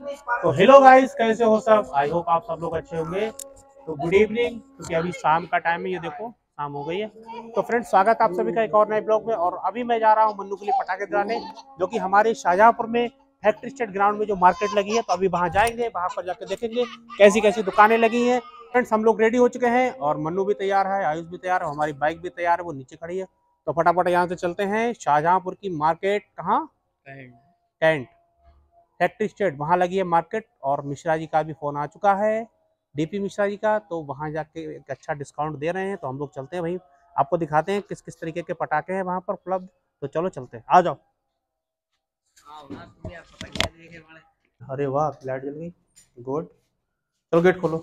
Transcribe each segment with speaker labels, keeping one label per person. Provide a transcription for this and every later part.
Speaker 1: तो hello guys, कैसे हो सब। आई होप आप सब लोग अच्छे होंगे। तो गुड इवनिंग, क्योंकि अभी शाम का टाइम है। ये देखो शाम हो गई है। तो फ्रेंड्स, स्वागत है आप सभी का एक और नए ब्लॉग में। और अभी मैं जा रहा हूँ मन्नू के लिए पटाखे दिलाने, जो कि हमारे शाहजहांपुर में फैक्ट्री स्टेट ग्राउंड में जो मार्केट लगी है। तो अभी वहाँ जाएंगे, वहाँ पर जाकर देखेंगे कैसी कैसी दुकानें लगी हैं। फ्रेंड्स, हम लोग रेडी हो चुके हैं और मन्नू भी तैयार है, आयुष भी तैयार है, हमारी बाइक भी तैयार है, वो नीचे खड़ी है। तो फटाफट यहाँ से चलते हैं शाहजहांपुर की मार्केट। कहाँ? टेंट फैक्ट्री स्टेट, वहाँ लगी है मार्केट। और मिश्रा जी का भी फोन आ चुका है, डीपी मिश्रा जी का। तो वहाँ जाके एक अच्छा डिस्काउंट दे रहे हैं। तो हम लोग चलते हैं भाई, आपको दिखाते हैं किस किस तरीके के पटाखे हैं वहाँ पर उपलब्ध। तो चलो चलते हैं, आ जाओ। अरे वाह, लाइट जल गई, गुड। चलो गेट खोलो।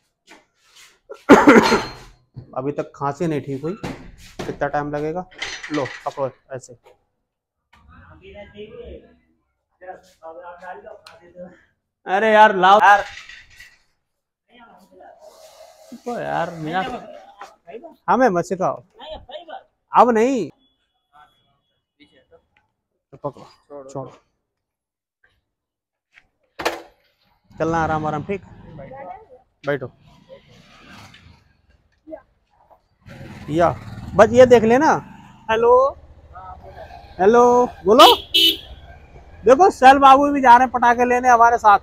Speaker 1: अभी तक खांसी नहीं ठीक हुई, कितना टाइम लगेगा। लो पकड़ो ऐसे। अरे यार लाओ यार, तो यार मेरा हमें मत सिखाओ, अब नहीं। पकड़ो, छोड़ो, चलना आराम आराम, ठीक। बैठो या बस ये देख लेना। हेलो हेलो बोलो। देखो सैल बाबू भी जा रहे हैं पटाखे लेने हमारे साथ।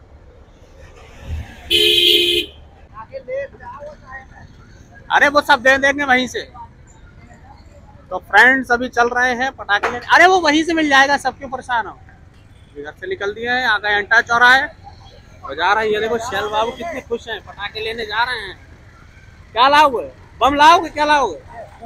Speaker 1: अरे वो सब दे देंगे वहीं से। तो फ्रेंड्स अभी चल रहे हैं पटाखे लेने। अरे वो वहीं से मिल जाएगा, सब क्यों परेशान हो। घर से निकल दिए हैं, आगे अंटा चौराहा है और जा रहे हैं। ये देखो शैल बाबू कितने खुश हैं, पटाखे लेने जा रहे हैं। क्या लाओगे? बम लाओगे? क्या लाओगे?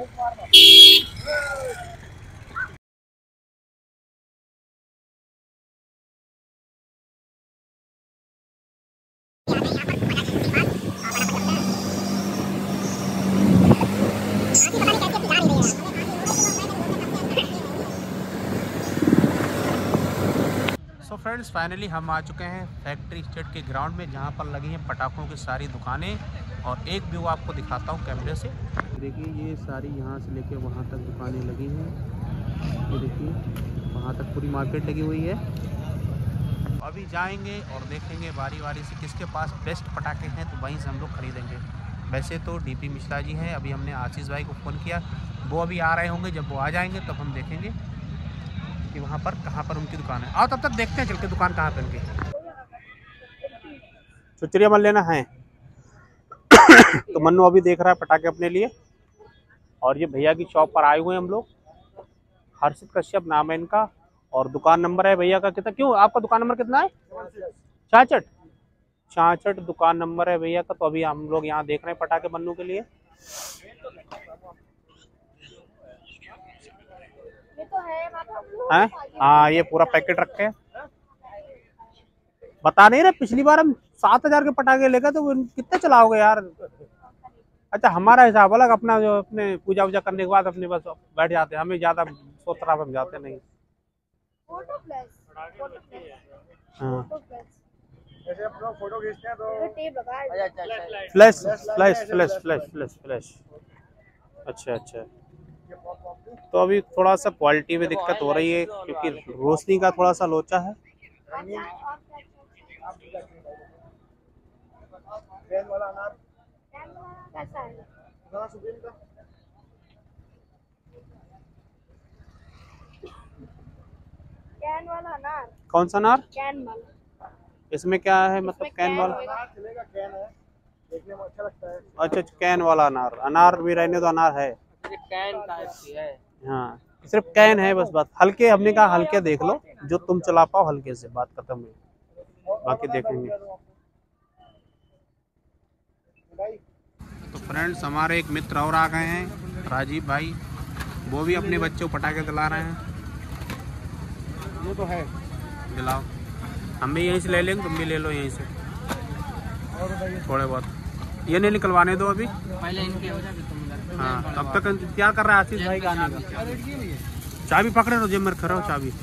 Speaker 1: सो फ्रेंड्स, फाइनली हम आ चुके हैं फैक्ट्री स्टेट के ग्राउंड में, जहाँ पर लगी हैं पटाखों की सारी दुकानें। और एक व्यू आपको दिखाता हूँ कैमरे से। देखिए ये सारी यहाँ से लेके वहाँ तक दुकानें लगी हैं। ये देखिए वहाँ तक पूरी मार्केट लगी हुई है। अभी जाएंगे और देखेंगे बारी बारी से किसके पास बेस्ट पटाखे हैं, तो वहीं से हम लोग खरीदेंगे। वैसे तो डीपी मिश्रा जी हैं, अभी हमने आशीष भाई को फ़ोन किया, वो अभी आ रहे होंगे। जब वो आ जाएंगे तब हम देखेंगे कि वहाँ पर कहाँ पर उनकी दुकान है। आओ तब तक देखते हैं चल के दुकान कहाँ पर उनकी। चुचरिया मल लेना है। तो मन्नू अभी देख रहा है पटाखे अपने लिए। और ये भैया की शॉप पर आए हुए हैं हम लोग। हर्षित कश्यप नाम है इनका, और दुकान नंबर है भैया का कितना, क्यों आपका दुकान नंबर कितना है? 66 66 दुकान नंबर है भैया का। तो अभी हम लोग यहाँ देख रहे हैं पटाखे मन्नू के लिए। हैं? हाँ, ये पूरा पैकेट रखे हैं। बता नहीं रहे, पिछली बार हम 7,000 के पटाखे लेकर, तो कितने चलाओगे यार। अच्छा, हमारा हिसाब अलग, अपना जो अपने पूजा वूजा करने के बाद अपने बस बैठ जाते हैं, हमें ज्यादा सोच रहा हम जाते नहीं। हाँ,
Speaker 2: फोटो खींचते हैं तो
Speaker 1: flash flash flash flash flash flash. अच्छा अच्छा। तो अभी थोड़ा सा क्वालिटी में दिक्कत हो रही है, क्योंकि रोशनी का थोड़ा सा लोचा है।
Speaker 2: वाला अनार कैसा है? कैन वाला अनार।
Speaker 1: कौन सा अनार?
Speaker 2: कैन वाला।
Speaker 1: इसमें क्या है, मतलब कैन वाला?
Speaker 2: कैन है, देखने में अच्छा लगता है।
Speaker 1: अच्छा, कैन वाला अनार। अनार भी रहने तो अनार है।
Speaker 2: कैन टाइप की है।
Speaker 1: हाँ, सिर्फ कैन है बस। बात हल्के, हमने कहा हल्के देख लो, जो तुम चला पाओ हल्के से, बात खत्म हुई, बाकी देखेंगे। तो फ्रेंड्स, हमारे एक मित्र और आ गए हैं, राजीव भाई। वो भी अपने बच्चों को पटाखे दिला रहे हैं।
Speaker 2: ये तो है,
Speaker 1: दिलाओ। हम भी यहीं से ले लेंगे, तुम भी ले लो यहीं से थोड़े बहुत। ये नहीं निकलवाने दो अभी,
Speaker 2: पहले इनके हो जाए तुम।
Speaker 1: हाँ, तब तक इंतजार कर रहा है आशीष भाई का आने का। चाबी पकड़े रहो, जेब में रखा रहो चाबी।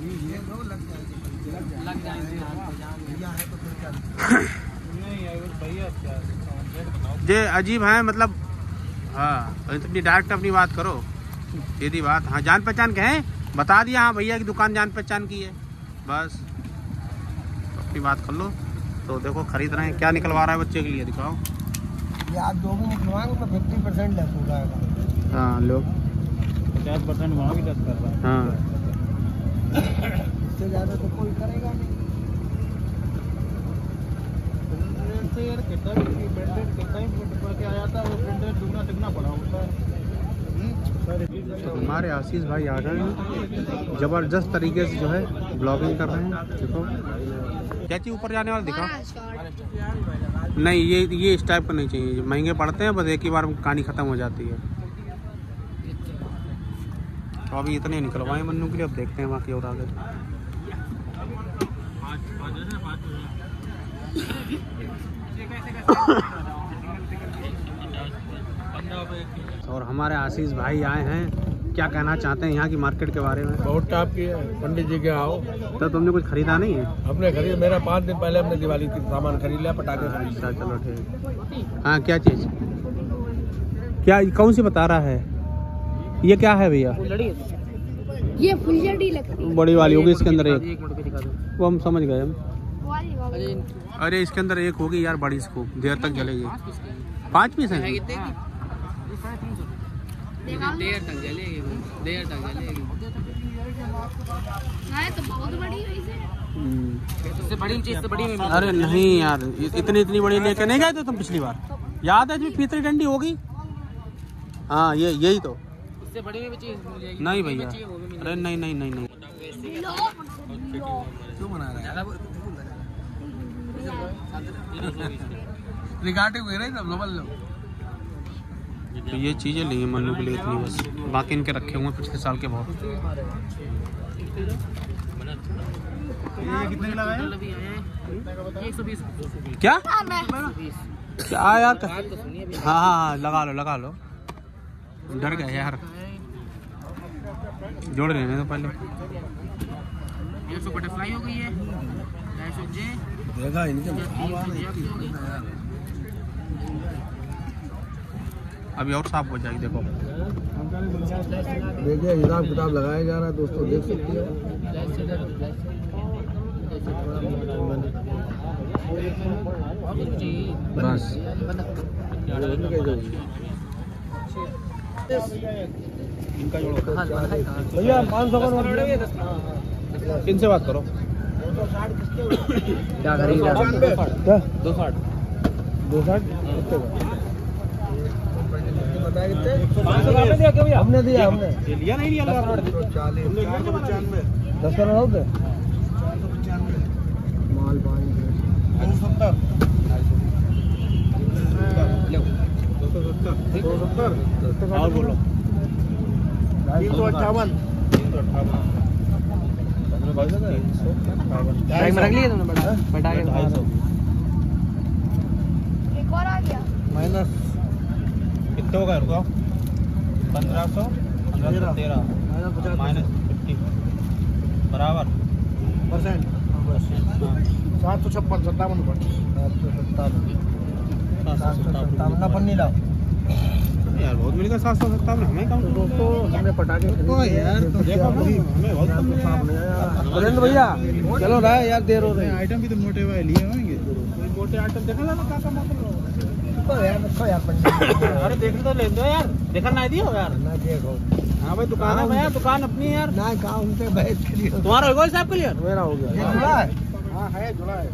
Speaker 1: ये अजीब है मतलब। हाँ, अपनी डायरेक्ट अपनी बात करो, सीधी बात। हाँ, जान पहचान के हैं, बता दिया। हाँ, भैया की दुकान जान पहचान की है बस। भी बात कर लो। तो देखो खरीद रहे हैं, क्या निकलवा रहा है बच्चे के लिए, दिखाओ।
Speaker 2: ये आप जो भी निकलवाएंगे मैं 50% लेस हो जाएगा।
Speaker 1: हाँ लो
Speaker 2: 50% वहाँ भी लेस कर रहा है।
Speaker 1: हाँ
Speaker 2: इससे ज़्यादा तो कोई करेगा नहीं। यार कितना भी ब्रांडेड कितना ही पड़ के आ जाता है, वो ब्रांडेड दुगना तिगना पड़ा होता है।
Speaker 1: तो हमारे आशीष भाई आ गए हैं, ज़बरदस्त तरीके से जो है ब्लॉगिंग कर रहे हैं। देखो क्या चीज़ ऊपर जाने वाला दिखा। नहीं ये इस टाइप का नहीं चाहिए, महंगे पड़ते हैं, बस एक ही बार में कहानी ख़त्म हो जाती है। तो अभी इतने निकलवाए मन्नू के लिए, अब देखते हैं बाकी और आगे। और हमारे आशीष भाई आए हैं, क्या कहना चाहते हैं यहाँ की मार्केट के बारे में?
Speaker 2: बहुत टाप की है, पंडित जी के आओ।
Speaker 1: तो तुमने कुछ खरीदा नहीं है?
Speaker 2: हमने खरीद, मेरा 5 दिन पहले हमने दिवाली की सामान खरीद लिया, पटाखे खरीद
Speaker 1: अच्छा चलो ठीक। हाँ क्या चीज़, क्या कौन सी बता रहा है? ये क्या है भैया?
Speaker 3: ये फुलझड़ी लगती है।
Speaker 1: बड़ी वाली होगी इसके अंदर एक, वो हम समझ गए हम।
Speaker 3: वाली
Speaker 1: अरे इसके अंदर एक होगी यार बड़ी, इसको देर तक जलेगी। 5 पीस हैं?
Speaker 3: देर तक जलेगी। नहीं तो बहुत बड़ी है इसे। इससे बड़ी चीज से बड़ी।
Speaker 1: अरे नहीं यार, इतनी बड़ी लेके नहीं गए थे तुम पिछली बार, याद है? जो पीतरी डंडी होगी। हाँ ये यही तो।
Speaker 3: इससे बड़ी भी चीज मिल जाएगी।
Speaker 1: नहीं भैया, अरे नहीं।
Speaker 2: क्यों बना रहा है? रिगार्डिंग हुई रही सब लो।
Speaker 1: तो ये चीज़ें ली हैं मन्नू के लिए इतनी बस, बाकी इनके रखे हुए पिछले साल के बहुत।
Speaker 2: ये कितने का लगाया?
Speaker 3: 120।
Speaker 1: क्या क्या यार? हाँ लगा लो। डर गए यार, जोड़ रहे हैं तो पहले।
Speaker 3: 100 बटरफ्लाई हो गई है, 250 जे
Speaker 2: देखा इनके
Speaker 1: अभी और साफ हो जाएगी। देखो
Speaker 2: देखिए हिसाब किताब लगाया जा रहा है दोस्तों, देख सकते हो।
Speaker 1: बस
Speaker 2: भैया 500 का नोट।
Speaker 1: किनसे बात करो?
Speaker 2: क्या खरीदा? 260 बताया कितने? 500 का दिया क्या भैया? हमने दिया, हमने
Speaker 1: लिया नहीं लिया?
Speaker 2: 495 10 का नोट है। माल 270
Speaker 1: और बोलो।
Speaker 2: 358
Speaker 3: बैग में रख लिए तुमने? बटा के
Speaker 1: 250
Speaker 3: एक और आ गया।
Speaker 2: माइनस
Speaker 1: कितने होगा? रुको 1500 13 माइनस 50 बराबर
Speaker 2: परसेंट 756 57 पर 757 ना पन्नी लाओ
Speaker 1: यार, बहुत मिलेगा 757 हमें कम।
Speaker 2: दोस्तों हमने पटाखे यार, तो देखो
Speaker 1: हमें बहुत कम मिलेगा।
Speaker 2: सुरेंद्र भैया चलो ना यार, देर हो रही है।
Speaker 1: आइटम भी तो मोटे हुए लिए होंगे, कोई मोटे आइटम देखा ना क्या
Speaker 2: यार रखो यार पंडित।
Speaker 1: अरे देखने तो ले दो यार, देखा ना दियो यार।
Speaker 2: ना देखो,
Speaker 1: हाँ भाई दुकान है भैया, दुकान अपनी है यार।
Speaker 2: ना कहा उनसे बहस के लिए।
Speaker 1: तुम्हारा हो गया साहब के लिए?
Speaker 2: मेरा हो गया। ये जुड़ा है?
Speaker 1: हाँ है, जुड़ा है।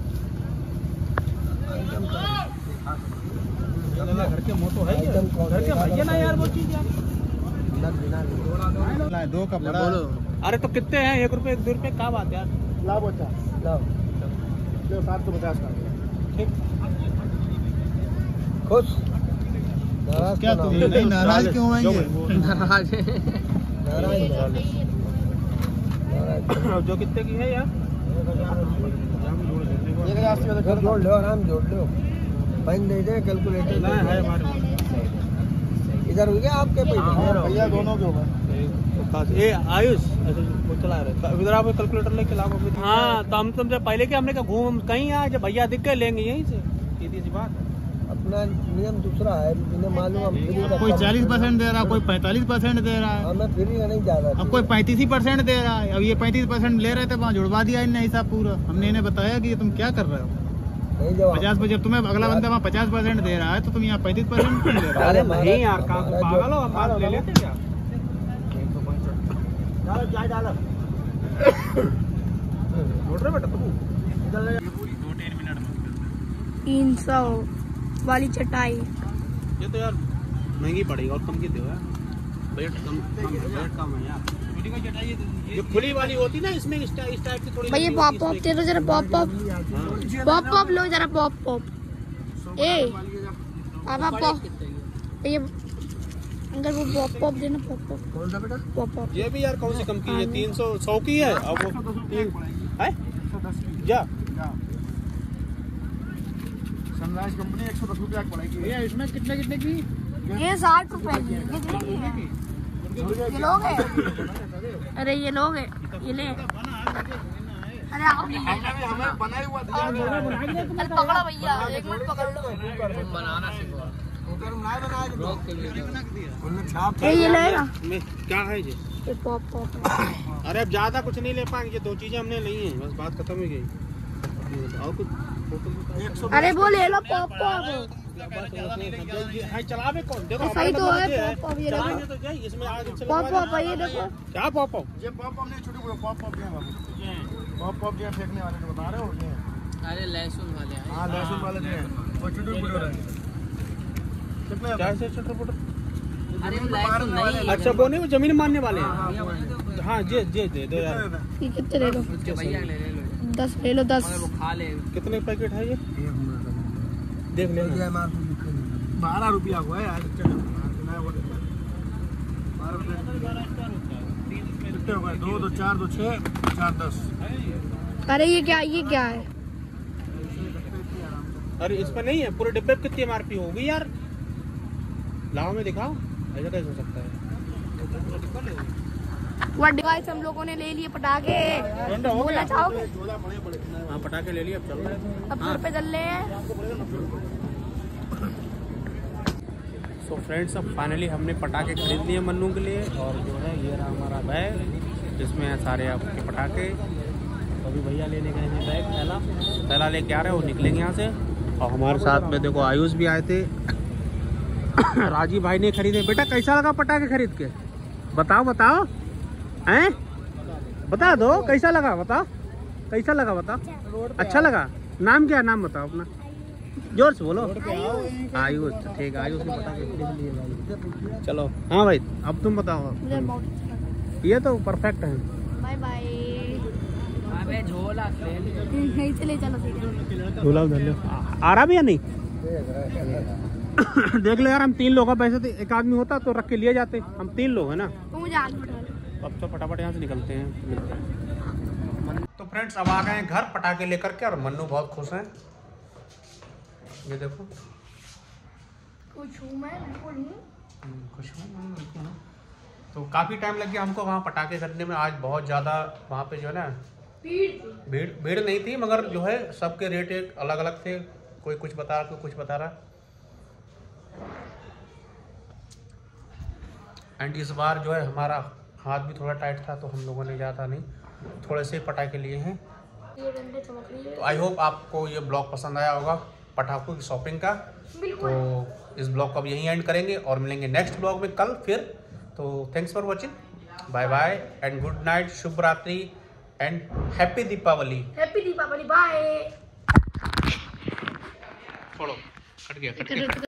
Speaker 1: घर के मोटो है, घर के भैया ना यार वो चीज यार।
Speaker 2: 2 का बड़ा।
Speaker 1: अरे तो कितने हैं? 1 रुपए 2 रुपए क्या बात यार?
Speaker 2: लाओ बच्चा लाओ, 750 का।
Speaker 1: ठीक
Speaker 2: खुश? क्या तुम नहीं नाराज क्यों होंगे? नाराज
Speaker 1: जो कितने की है यार?
Speaker 2: 1000 से जोड़ लो, आराम जोड़ लो। बैंक दे दे, कैलकुलेटर
Speaker 1: है हमारे पास।
Speaker 2: इधर हो गया आपके भैया दोनों के होगा।
Speaker 1: ये आयुष वो चला रहे, इधर आप कैलकुलेटर लेके लाओ। हाँ तो हम तुमसे पहले के हमने कहा घूम कहीं आए, जब भैया दिख गए लेंगे यहीं से, सीधी सी बात।
Speaker 2: अपना अपना नियम दूसरा है, इन्हें मालूम हम फ्री का
Speaker 4: कोई 40% दे रहा है, कोई 45% दे रहा है,
Speaker 2: हमें फ्री का नहीं जा रहा।
Speaker 4: अब कोई 35% दे रहा है। अब ये 35% ले रहे थे, वहाँ जुड़वा दिया इनने हिसाब पूरा। हमने इन्हें बताया कि ये तुम क्या कर रहे हो,
Speaker 2: नहीं जब
Speaker 4: 50%, तुम्हें अगला बंदा वहाँ 50% दे रहा है तो तुम यहाँ 35% क्यों ले रहे हो?
Speaker 1: अरे नहीं यार, काम पागल हो, हम माल ले लेते क्या? डालो
Speaker 3: 300 वाली चटाई।
Speaker 1: ये तो यार महंगी पड़ेगी और कम की दो यार, बजट कम है यार। ये खुली वाली होती ना, इसमें इस टाइप की थोड़ी
Speaker 3: भैया पॉप पॉप दे दो जरा, पॉप पॉप लो जरा, पॉप पॉप। ए पापा पॉप, ये अंदर वो पॉप पॉप देना, पॉप पॉप।
Speaker 2: कौन सा बेटा?
Speaker 3: Pop pop.
Speaker 1: ये भी यार कौन सी कम की है? 300 100 की है। अब वो है जा
Speaker 2: सनराइज कंपनी 110 रुपया पड़ेगी।
Speaker 4: भैया इसमें कितने कितने की?
Speaker 3: ये 60 रुपए की है। कितने की है? ये लोगे? अरे ये लोगे, ये ले। अरे आप
Speaker 2: हमें बनाई हुआ दिया।
Speaker 3: अरे पकड़ो भैया, 1 मिनट पकड़ लो।
Speaker 4: बनाना सीखो।
Speaker 3: ये लेगा
Speaker 1: में क्या है ये?
Speaker 3: ये पॉप पॉप है।
Speaker 1: अरे अब ज्यादा कुछ नहीं ले पाएंगे, 2 चीजें हमने ली हैं, बस बात खत्म हो गई। और कुछ
Speaker 3: अरे वो ले लो पॉप पॉप।
Speaker 1: चला में कौन? देखो
Speaker 3: सही तो है पॉप पॉप। ये
Speaker 1: चलाएंगे
Speaker 3: देखो
Speaker 1: तो जाए, इसमें आज
Speaker 3: पॉप पॉप है, ये देखो।
Speaker 1: क्या पॉप?
Speaker 2: ये पॉप हमने छोटे बड़े पॉप पॉप दिया बाबू। पॉप पॉप दिया फेंकने वाले जो बता रहे हो ये।
Speaker 4: अरे लहसुन वाले हैं।
Speaker 2: हां लहसुन वाले दिए और छोटे बड़े रहे। कितने
Speaker 1: क्या से छोटे छोटे?
Speaker 4: अरे लहसुन नहीं,
Speaker 1: अच्छा वो नहीं, वो जमीन मारने वाले हैं। हाँ जे दे दो यार।
Speaker 3: ये कितने ले लो?
Speaker 4: भैया ले लो,
Speaker 3: 10 ले लो, 10।
Speaker 4: वो खा ले।
Speaker 1: कितने पैकेट है ये? देख ले।
Speaker 2: 12 रुपया हुआ है आज। कितने हो गए? 2 2 4 2 6 4 10।
Speaker 3: अरे ये क्या है?
Speaker 1: अरे इस पर नहीं है, पूरे डिब्बे पे कितनी एमआरपी होगी यार? लाओ में दिखाओ, ऐसा कैसे हो सकता है?
Speaker 3: गाइस हम लोगों ने ले लिए पटाखे। बोलना चाहोगे?
Speaker 1: हाँ पटाखे ले लिए, अब चल रहे हैं।
Speaker 3: अब घर पे चल रहे हैं।
Speaker 1: सो फ्रेंड्स, अब फाइनली हमने पटाखे खरीद लिए मन्नू के लिए, और जो है ये रहा हमारा बैग, जिसमें है सारे आपके पटाखे। तो अभी भैया लेने गए हैं बैग, पहला लेके आ रहे हैं, वो निकलेंगे यहाँ से। और हमारे साथ में देखो आयुष भी आए थे। राजीव भाई ने खरीदे। बेटा कैसा लगा पटाखे खरीद के? बताओ हैं, बता दो कैसा लगा, बताओ कैसा लगा, बताओ। अच्छा लगा? नाम क्या है? नाम बताओ अपना, जोर से बोलो। आयुष, ठीक है, आयुष ने पटाखे खरीद लिए भाई। चलो हाँ भाई, अब तुम बताओ।
Speaker 3: मुझे बहुत अच्छा लगा।
Speaker 1: ये तो परफेक्ट है।
Speaker 3: Bye bye.
Speaker 4: अबे झोला
Speaker 3: नहीं चले, चलो ठीक है।
Speaker 1: झूला उधर लो। आ रहा भी या नहीं? देख लो यार, हम 3 लोग हैं, वैसे तो एक आदमी होता तो रख के लिए जाते, हम 3 लोग हैं ना।
Speaker 3: तो मुझे आगे बढ़ा लो।
Speaker 1: अब तो फटाफट यहाँ से निकलते हैं, मिलते हैं। तो फ्रेंड्स अब आ गए हैं घर पटाखे लेकर के, और मन्नू बहुत खुश हैं। ये देखो
Speaker 3: खुश हूँ मैं, बिल्कुल हूँ।
Speaker 1: खुश हूँ। तो काफ़ी टाइम लग गया हमको वहाँ पटाखे खरीदने में। आज बहुत ज़्यादा वहाँ पे जो है ना भीड़ नहीं थी, मगर जो है सबके रेट एक अलग अलग थे। कोई कुछ बता रहा, कोई कुछ बता रहा। एंड इस बार जो है हमारा हाथ भी थोड़ा टाइट था, तो हम लोगों ने ज़्यादा नहीं, थोड़े से पटाखे लिए हैं।
Speaker 3: ये डंडे चमक रही है।
Speaker 1: तो आई होप आपको ये ब्लॉग पसंद आया होगा पटाखों की शॉपिंग का। तो इस ब्लॉग को अब यहीं एंड करेंगे, और मिलेंगे नेक्स्ट ब्लॉग में कल फिर। तो thanks for watching, bye bye and good night, शुभ रात्रि and happy Deepavali.
Speaker 3: Happy Deepavali, bye.
Speaker 1: छोड़ो, कट गया।